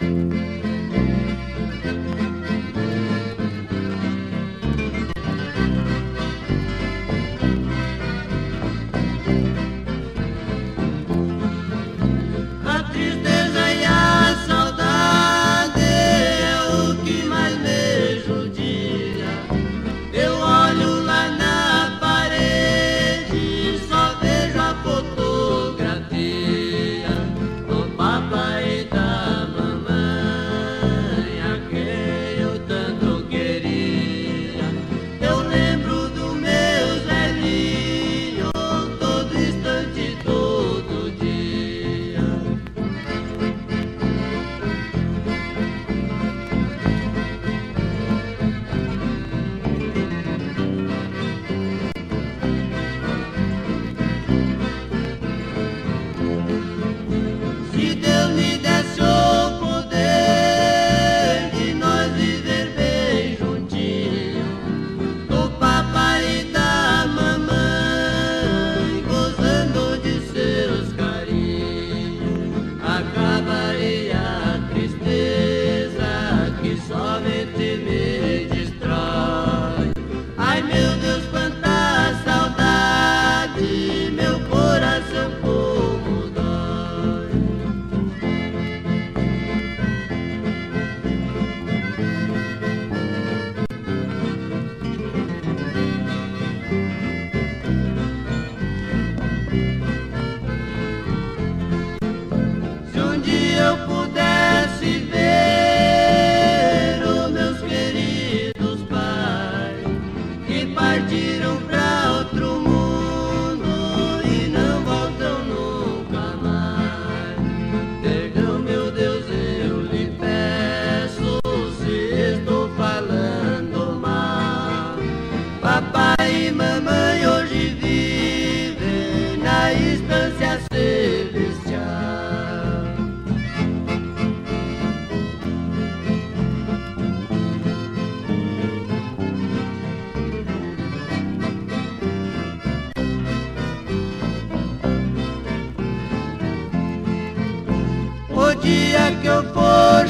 dia que eu for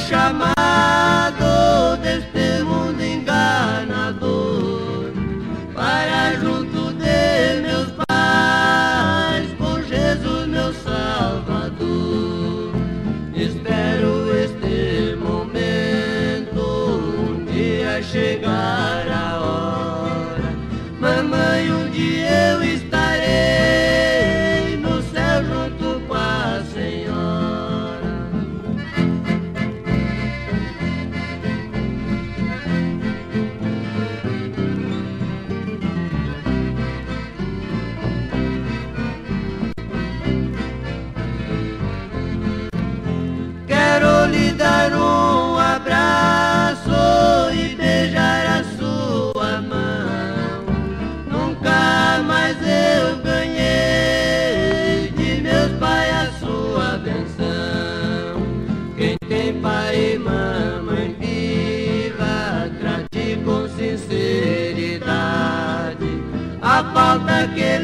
chamado deste mundo enganador, para junto de meus pais, com Jesus meu Salvador. Espero este momento, um dia chegar a hora. Mamãe, um dia eu estarei no céu junto com a Senhora. Quero lhe dar um abraço e beijar a sua mão. Nunca mais eu ganhei de meus pais a sua benção. Quem tem pai e mamãe viva, trate com sinceridade a falta que